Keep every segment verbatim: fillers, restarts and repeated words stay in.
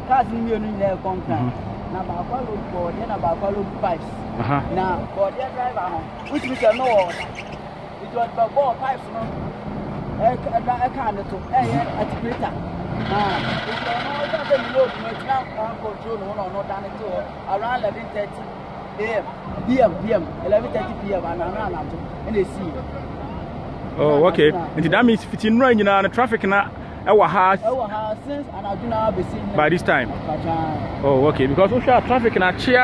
cars in you in their contract. Now, my follow board, then about follow pipes. Now, for their driver, which we can know, it was about ball pipes, no. I can't do at the greater. Now, if you know that you know, control one or not done it around eleven thirty A M, P M, P M, eleven thirty P M, and around and they see. Oh, okay. And that means fifteen rain on the traffic now. Our house since and I do not be seen by this time. Oh, okay, because we share traffic in a chair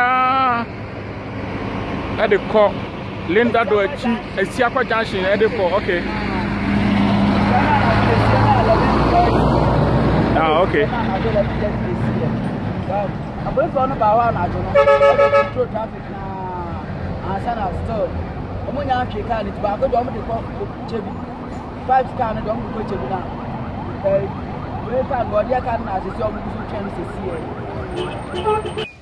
at the call Linda do a Siakwa junction at the call. Okay. Ah, okay. I'm going to about one. I don't know. Control traffic now. I said I've stopped. I'm going to have to carry it back. I don't want to go five scan. I don't want to go now. We can't go there. Can't. I just want to change the C A.